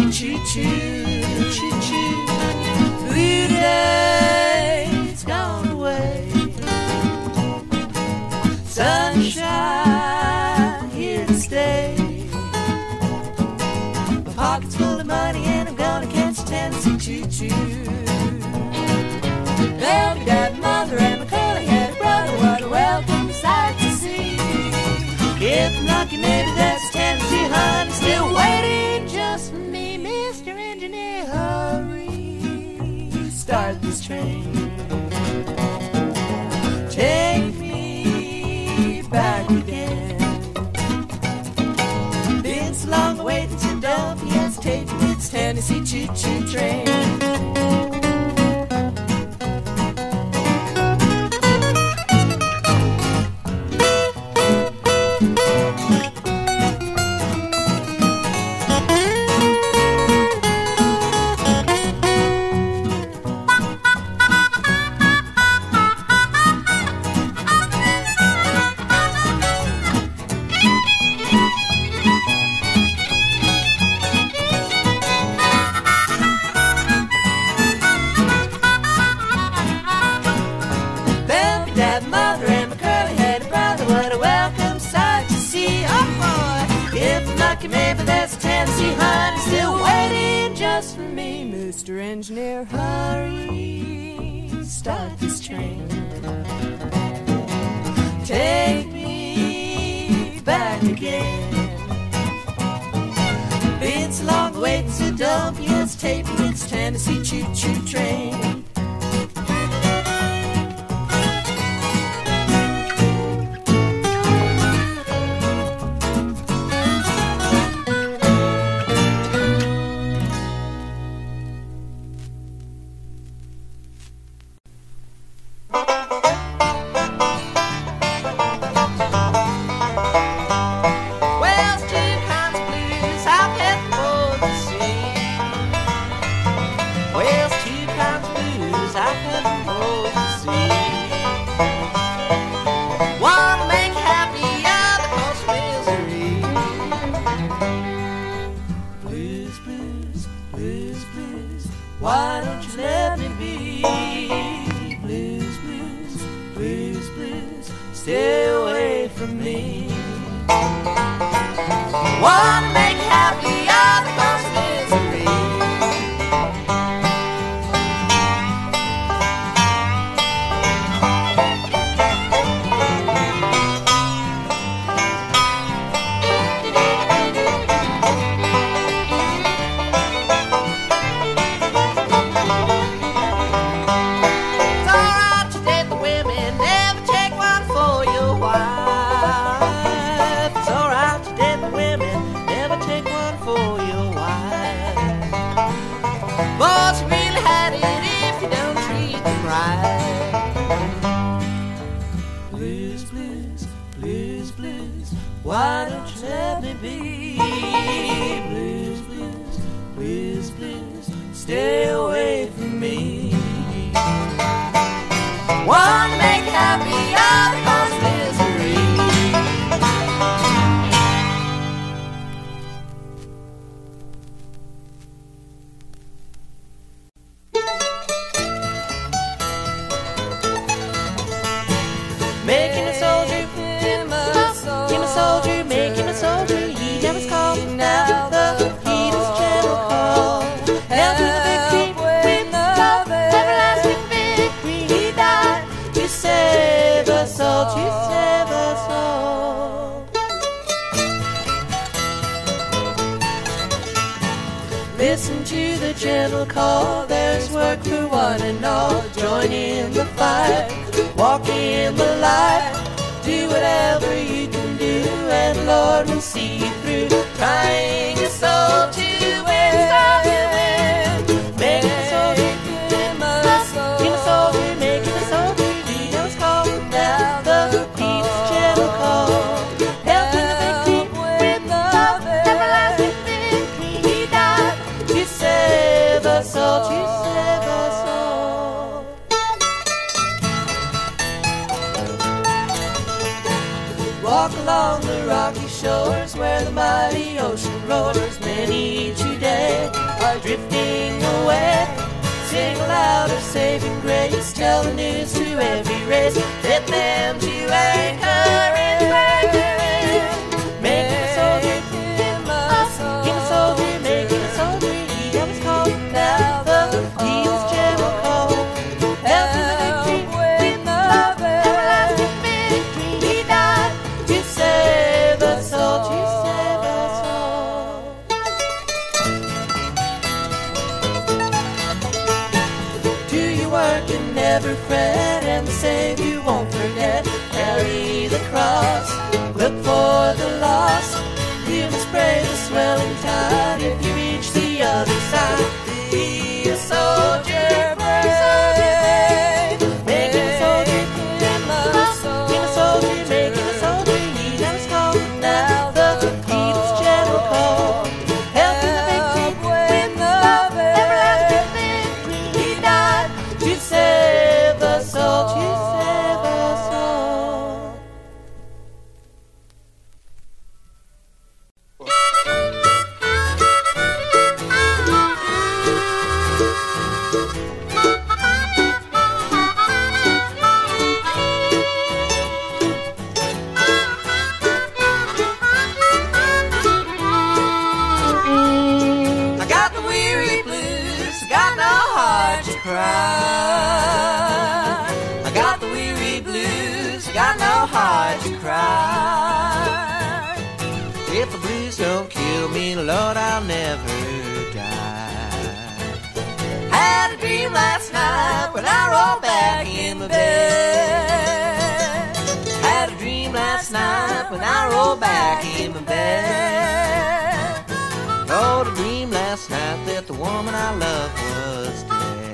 choo-choo, choo-choo. Blue day's gone away. Sunshine here to stay. My pocket's full of money and I'm gonna catch a Tennessee choo-choo. Baby, dad, mother, and my curly-headed brother, what a welcome sight to see. If I'm lucky, maybe that's Tennessee honey still waiting just for me. Mr. Engineer, hurry, start this train. Take me back again. Been so long waiting, so don't be hesitating. It's Tennessee choo-choo train. Maybe there's a Tennessee honey still waiting just for me. Mr. Engineer, hurry, start this train. Take me back again. Been so long waiting, so don't be hesitating. It's Tennessee choo-choo train. Why don't you let me be? Blues, blues, blues, blues, stay away from me. Wanna make you happy, other cause misery. Boys really had it if you don't treat them right. Blues, blues, blues, blues, why don't you let me be? Blues, blues, blues, blues, stay away from me. Wanna make you happy, other cause misery. Making a soldier, him a soldier, making a soldier. He never called now the Peter's Channel call. Held to the victory with love, everlasting victory. He died to save us all, to save us all. Listen to the gentle call. There's work for one and all. Join in the fight. Walk in the light, do whatever you can do, and Lord will see you through. Trying a soul to win, stop to win. Making a soldier, making a soldier, making a soldier. He knows called now the Peter's Channel call. Help in the victory with love, everlasting victory. He died to save us all, to save us all. Walk along the rocky shores where the mighty ocean roars. Many each day tell the news to every race. Let them to anchor in Berlin. Making a soldier, keep a soldier, making a soldier. He was called Calvin. He was General Cole. Help in the victory, with love, everlasting victory. He died to save us all, to save us all. Do your work and never fret, and the Savior won't forget. Carry the cross, look for the lost. You must brave the swelling tide if you reach the other side. Be a soldier brave, making a soldier, keep a soldier, making a soldier. He never called now the People's General Cole. Help in the victory, with love, everlasting victory. He died to save us all, to save us all. I got the weary blues, got no heart to cry. I got the weary blues, got no heart to cry. If the blues don't kill me, Lord, I'll never die. Had a dream last night when I rolled back in my bed. Had a dream last night when I rolled back in my bed. Oh, a dream last night that the woman I loved was dead.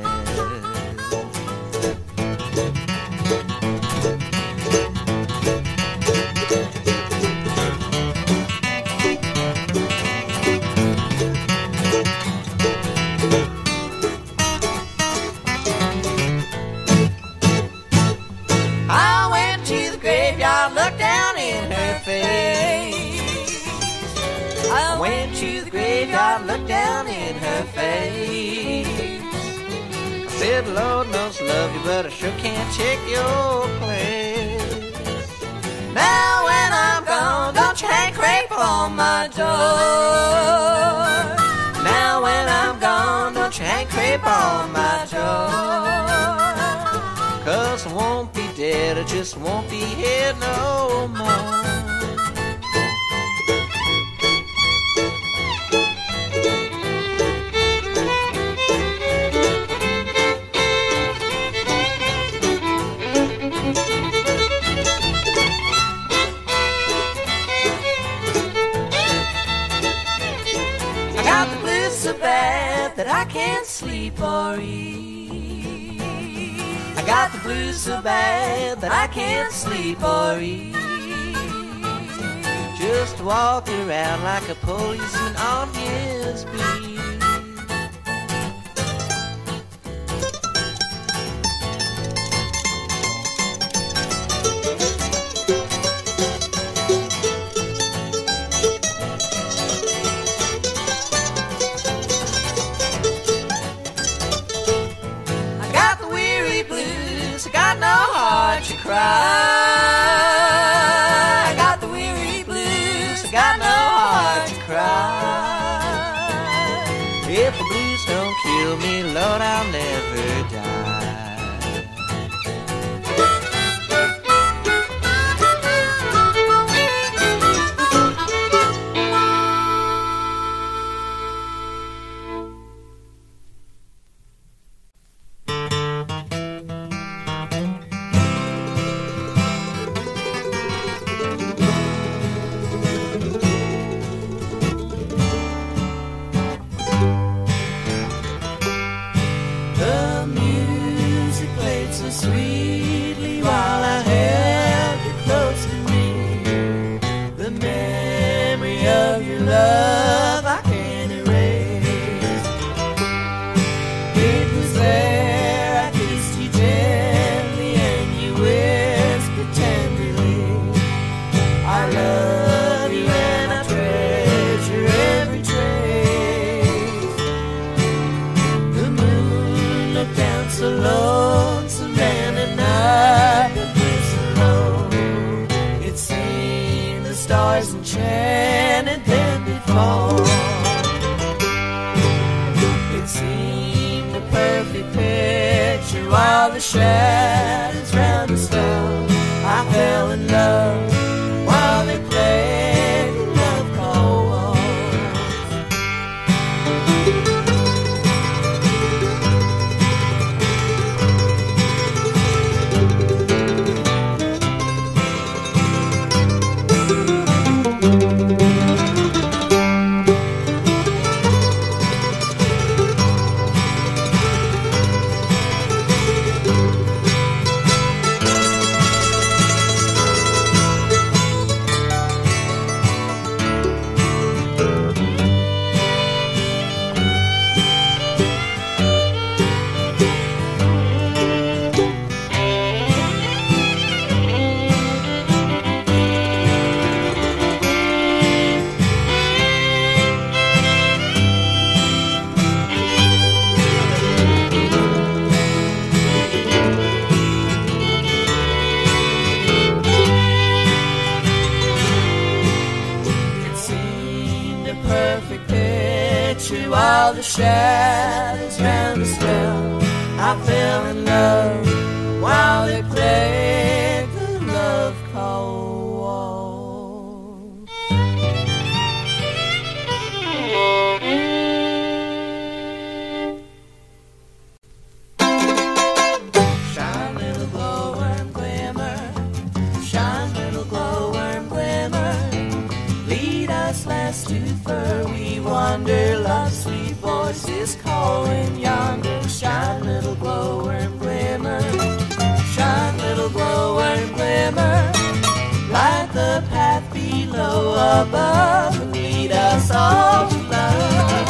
I went to the graveyard, looked down in her face. I went to the graveyard, looked down in her face. I said, Lord knows I love you, but I sure can't take your place. Now when I'm gone, don't you hang crepe on my door. Now when I'm gone, don't you hang crepe on my door. 'Cause I won't be dead, I just won't be here no more. I got the blues so bad that I can't sleep or eat. I got the blues so bad that I can't sleep or eat. Just walk around like a policeman on his beat. To cry, I got the weary blues, I got no heart to cry. If the blues don't kill me, Lord, I'll never die. The music shadows round us fell. I fell in love while they played the love call waltz. While the shadows round us fell, I fell in love while they played the love call waltz. Shine, little glowworm glimmer, shine, little glowworm glimmer, lead us last to fur we wander, love's sweet voice is calling yonder. Shine, little glowworm glimmer, shine, little glowworm glimmer, light the path below, above, and lead us all to love.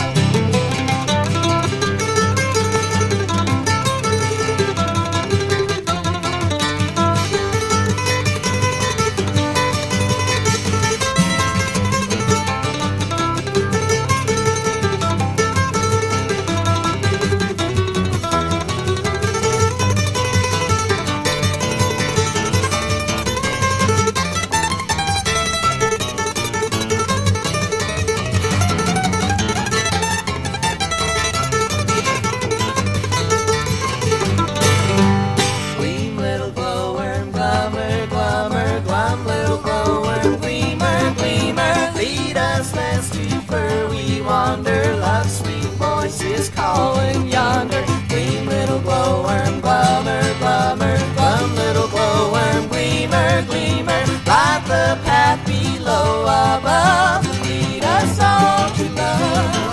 Wander, love's sweet voice is calling yonder. Gleam, little glowworm, glummer, glummer, glum, little glowworm, gleamer, gleamer, light the path below, above, and lead us all to love.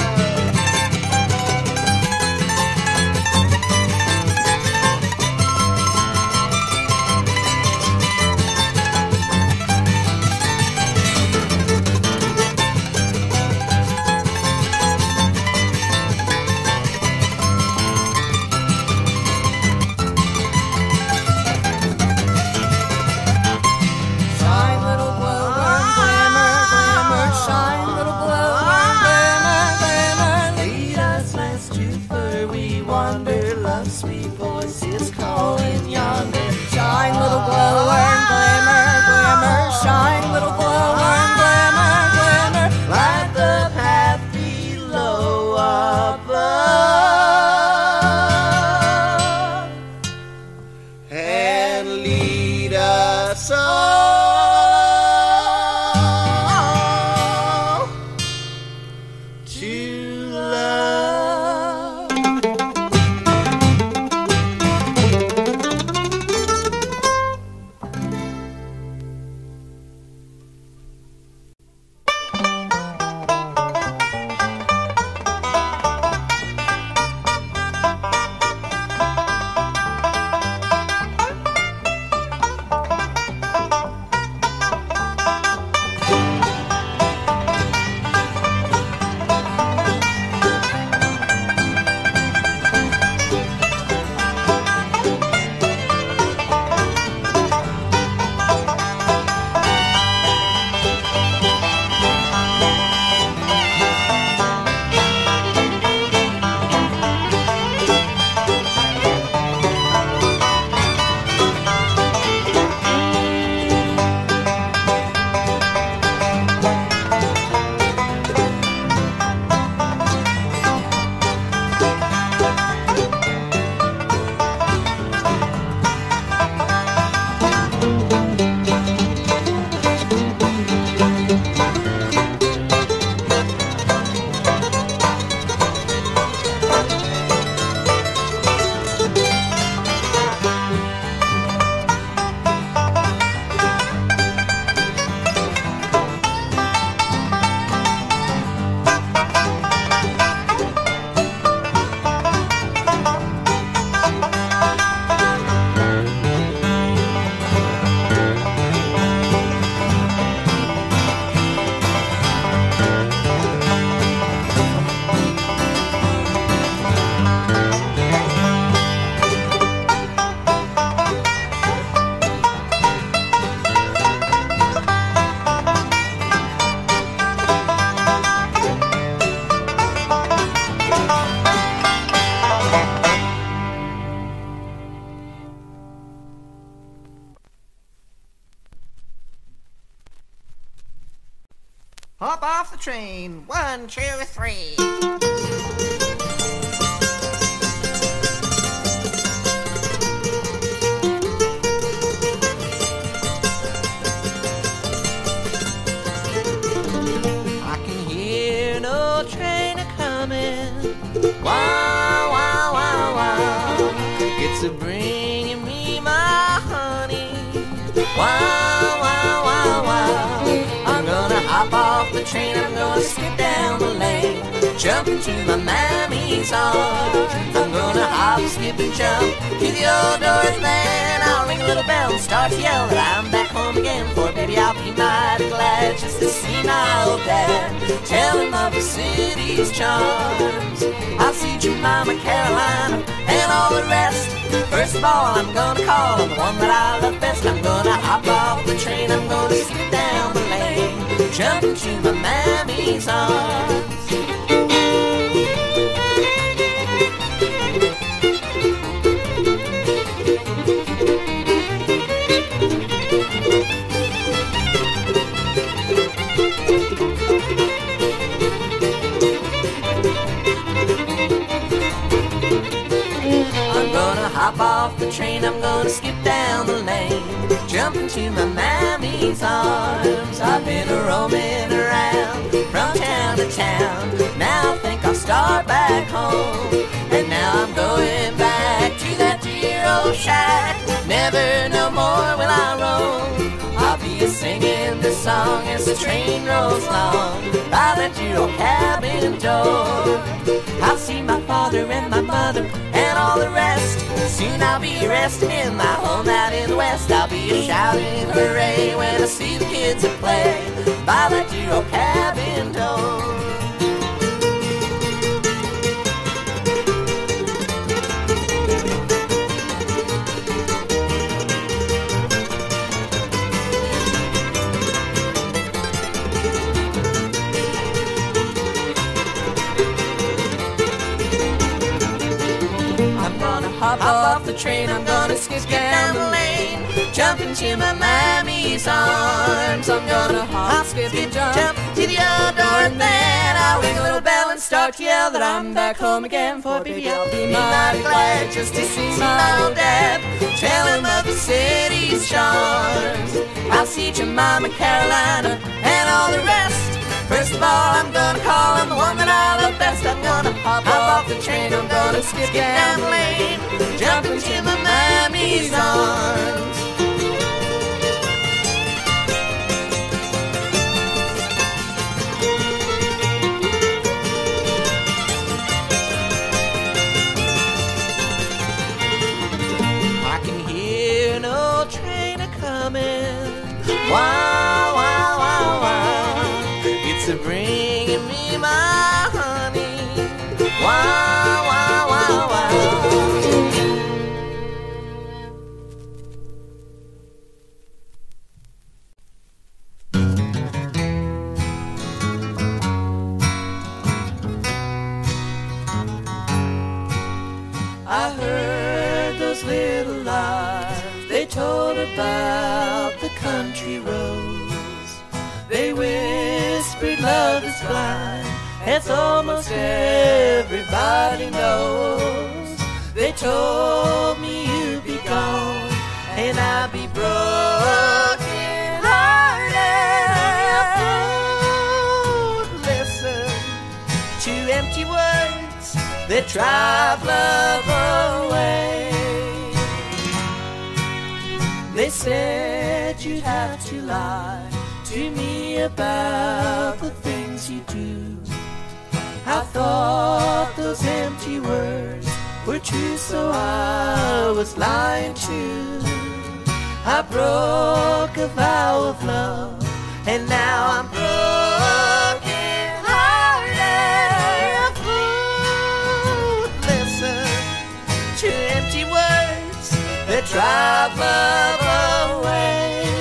train. 1, 2, 3. I can hear no train a-coming. Wow, wow, wow, wow. It's a-bringing me my honey. Wow, wow, wow, wow. I'm gonna hop off the train, I'm gonna skip down the lane, jump into my mammy's arms. I'm gonna hop, skip, and jump to the old doors, then I'll ring a little bell and start to yell that I'm back home again. For baby, I'll be mighty glad just to see my old dad, tell him of the city's charms. I'll see Jemima, Carolina, and all the rest. First of all, I'm gonna call on the one that I love best. I'm gonna hop off the train, I'm gonna skip down the lane, jump into my mammy's arms. Hop off the train, I'm gonna skip down the lane, jump into my mammy's arms. I've been roaming around from town to town, now I think I'll start back home. And now I'm going back to that dear old shack, never no more will I roam. I'll be singing this song as the train rolls along by that dear old cabin door. I'll see my father and my mother and all the rest. Soon I'll be resting in my home out in the west. I'll be shouting hooray when I see the kids at play by that dear old cabin door. Hop off the train, I'm gonna skip down the lane, jump into my mammy's arms. I'm gonna hop, skip, and jump to the old door, and then I'll ring a little bell and start to yell that I'm back home again. For baby, I'll be mighty glad just to see my old dad, tell him of the city's charms. I'll see Jemima, Carolina, and all the rest. First of all, I'm gonna call on the one that I love best. I'm gonna hop off the train, I'm gonna skip down the lane, jump into my mammy's arms. I can hear no train a-coming. Wow, wow, wow, wow. It's a-bringing me my honey. Wow, wow, wow, wow. I heard those little lies they told about the country roads. They whispered love is blind, as almost everybody knows. They told me you'd be gone, and I'd be broken hearted. Listen to empty words that drive love away. They said you'd have to lie to me about the things you do. I thought those empty words were true, so I was lying too. I broke a vow of love, and now I'm broken hearted. Listen to empty words that drive love away.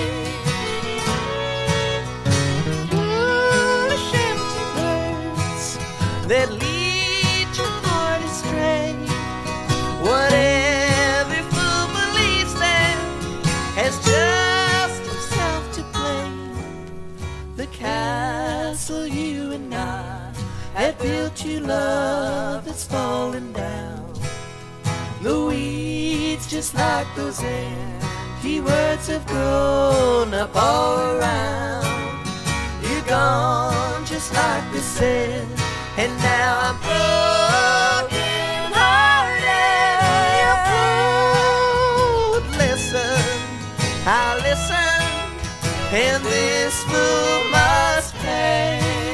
That lead your heart astray. Whatever fool believes them has just himself to blame. The castle you built you love that's falling down. The weeds, just like those empty words, have grown up all around. You're gone just like they said, and now I'm broken hearted. Listen, I'll listen, and this fool must pay.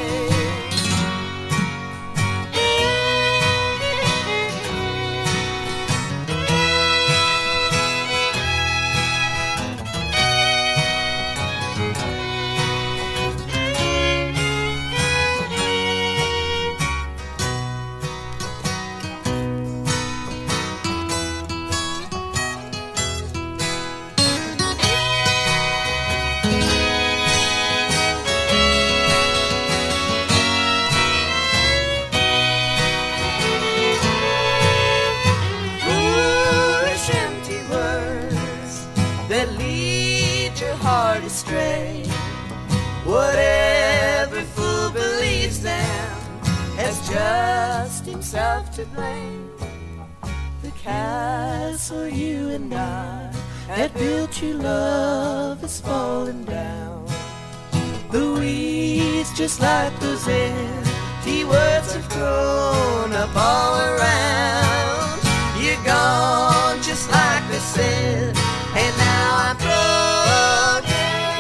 That lead your heart astray. Whatever fool believes them has just himself to blame. The castle you and I had built you love is falling down. The weeds, just like those empty words, have grown up all around. You're gone just like they said, and now I'm broken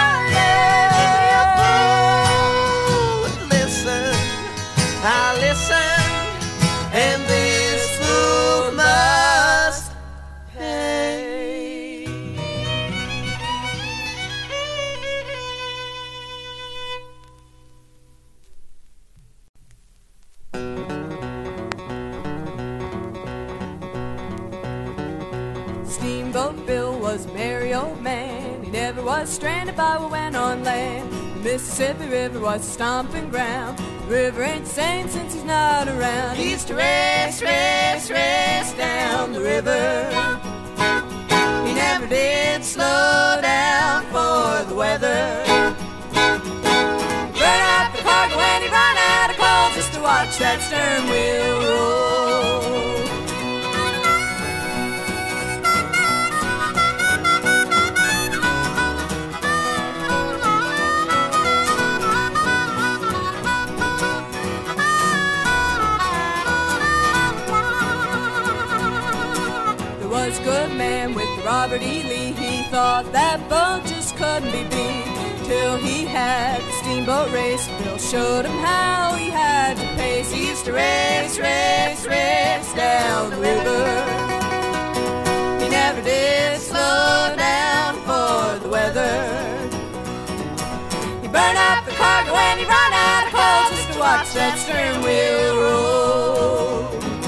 hearted. Listen, I listen, and this fool must pay. Steamboat Bill was a merry old man. He never was stranded by what went on land. The Mississippi River was a stomping ground. The river ain't the same since he's not around. He used to race, race, race down the river. He never did slow down for the weather. Burn out the cargo when he run out of coal just to watch that stern wheel roll. Was a good man with Robert E. Lee. He thought that boat just couldn't be beat till he had the steamboat race. Bill showed him how he had to pace. He used to race, race, race down the river. He never did slow down for the weather. He burned up the cargo and he ran out of coal just to watch that stern wheel roll.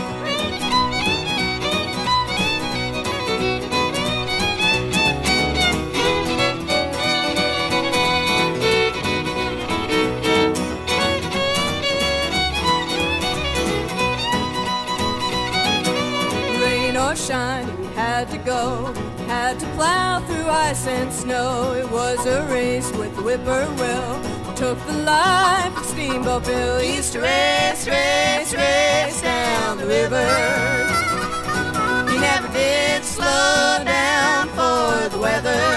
Shine, he had to go, had to plow through ice and snow. It was a race with the whippoorwill, took the life of Steamboat Bill. He used to race, race, race down the river. He never did slow down for the weather.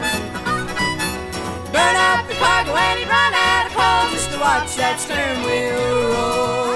Burn up the cargo and he ran out of coal just to watch that stern wheel roll.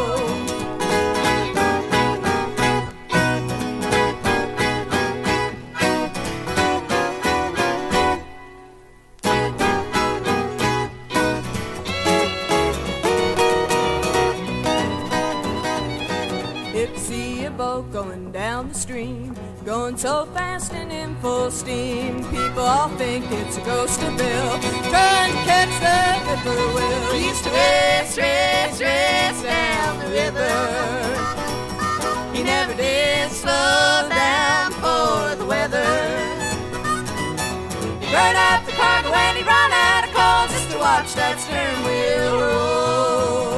Going down the stream, going so fast and in full steam. People all think it's a ghost of Bill, trying to catch the whippoorwill. He used to race, race, race down the river. He never did slow down for the weather. He burned up the cargo and he ran out of coal just to watch that stern wheel roll.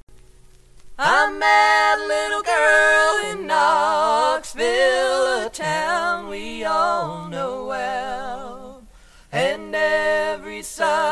I met a little girl in Knoxville, a town And every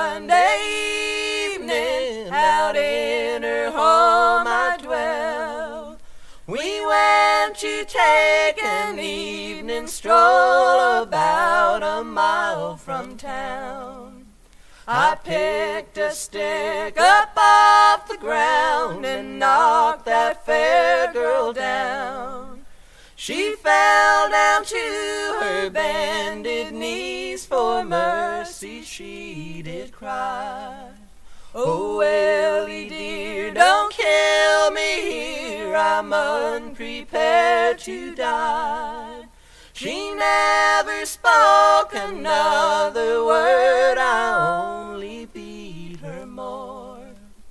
Sunday evening out in her home I dwell. We went to take an evening stroll about a mile from town. I picked a stick up off the ground and knocked that fair girl down. She fell down to her bended knees, for mercy she did cry. Oh, Ellie dear, don't kill me here, I'm unprepared to die. She never spoke another word, I only beat her more,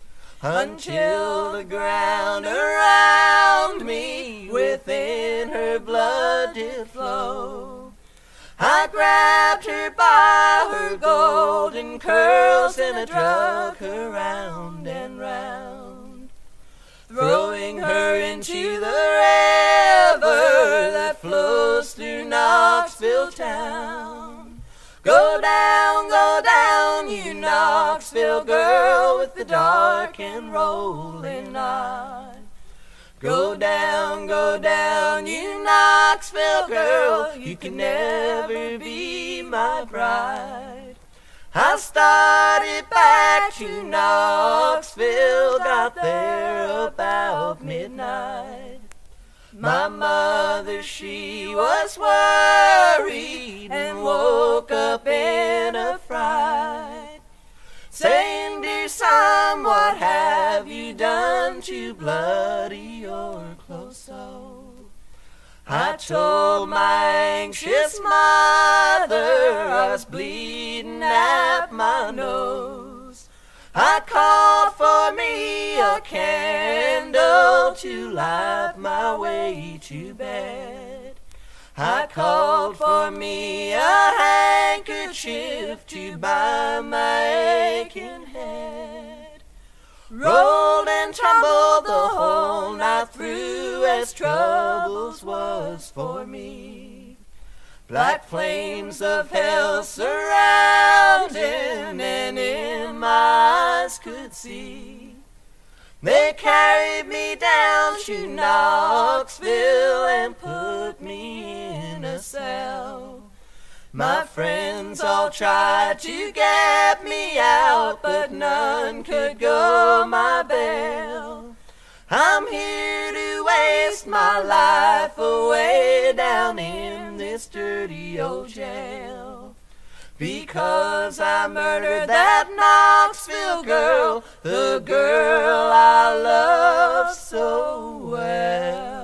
until the ground around me within her blood did flow. I grabbed her by her golden curls and I drug her round and round, throwing her into the river that flows through Knoxville town. Go down, you Knoxville girl with the dark and rolling eye. Go down, you Knoxville girl, you can never be my bride. I started back to Knoxville, got there about midnight. My mother, she was worried and woke up in a fright, saying, dear son, what have you done to bloody your clothes so? I told my anxious mother I was bleeding at my nose. I called for me a candle to light my way to bed. I called for me a handkerchief to bind my aching head. Rolled and tumbled the whole night through as troubles was for me. Black flames of hell surrounding and in my eyes could see. They carried me down to Knoxville and put me in a cell. My friends all tried to get me out, but none could go my bail. I'm here to waste my life away down in this dirty old jail, because I murdered that Knoxville girl, the girl I love so well.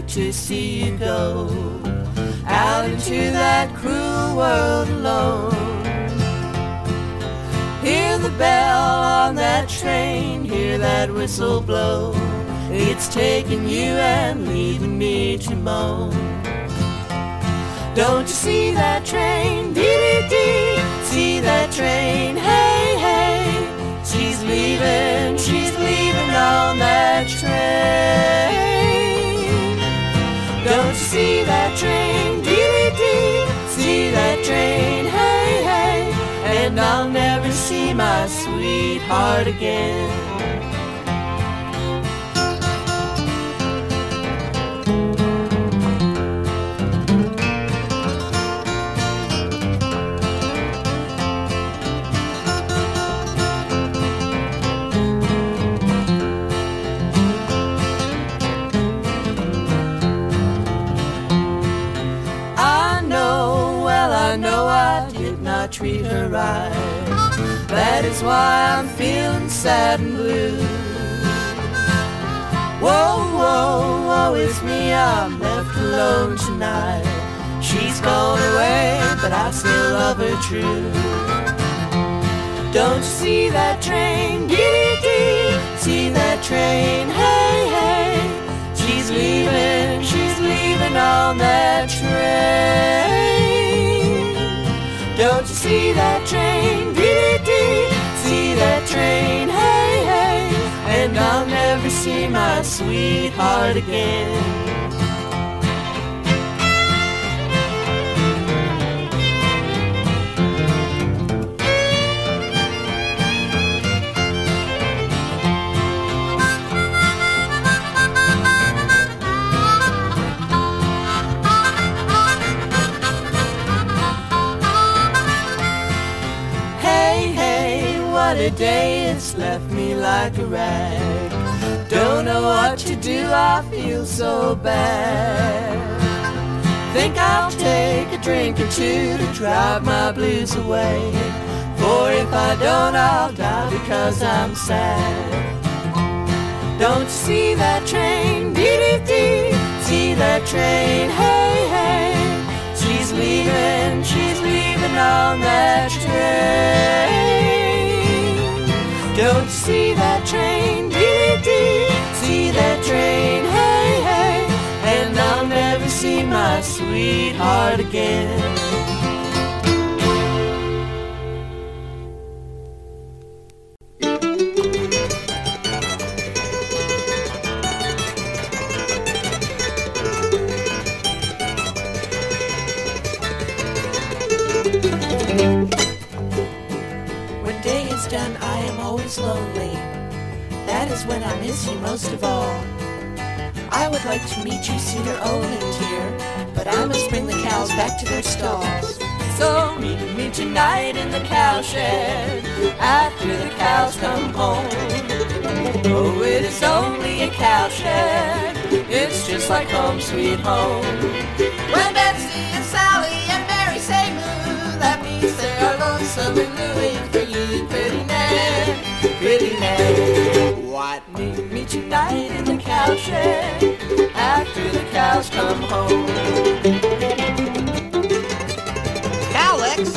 hate to see you go out into that cruel world alone. Hear the bell on that train, hear that whistle blow. It's taking you and leaving me to moan. Don't you see that train, dee-dee-dee? See that train, hey, hey. She's leaving on that train. Don't you see that train, dee-dee-dee? See that train, hey, hey. And I'll never see my sweetheart again. Treat her right. That is why I'm feeling sad and blue. Whoa, whoa, woe is me, I'm left alone tonight. She's gone away, but I still love her true. Don't you see that train, dee-dee-dee? See that train, hey, hey. She's leaving on that train. Don't you see that train, dee-dee-dee? See that train, hey, hey. And I'll never see my sweetheart again. What a day, it's left me like a rag. Don't know what to do, I feel so bad. Think I'll take a drink or two to drive my blues away. For if I don't, I'll die because I'm sad. Don't you see that train, dee-dee-dee? See that train, hey, hey. She's leaving on that train. Don't you see that train, dee-dee-dee? See that train, hey, hey. And I'll never see my sweetheart again. Done, I am always lonely. That is when I miss you most of all. I would like to meet you sooner, only dear, but I must bring the cows back to their stalls. So meet me tonight in the cowshed after the cows come home. Oh, it is only a cowshed. It's just like home, sweet home. When Betsy and Sally and Mary say moo, that means they are lonesome and mooing for you, pretty Nan, pretty Nan. What? Meet me tonight in the cowshed after the cows come home. Alex!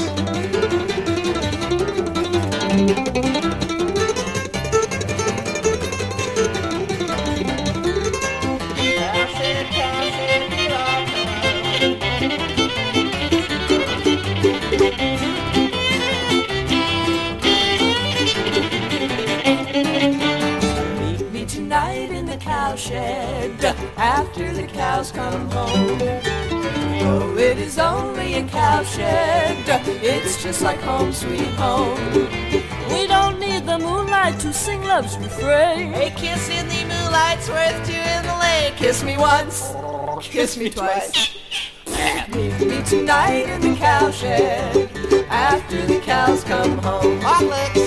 Cowshed after the cows come home. Oh, it is only a cowshed. It's just like home, sweet home. We don't need the moonlight to sing love's refrain. A kiss in the moonlight's worth two in the lake. Kiss me once, kiss me twice. Meet me tonight in the cowshed after the cows come home. Alex!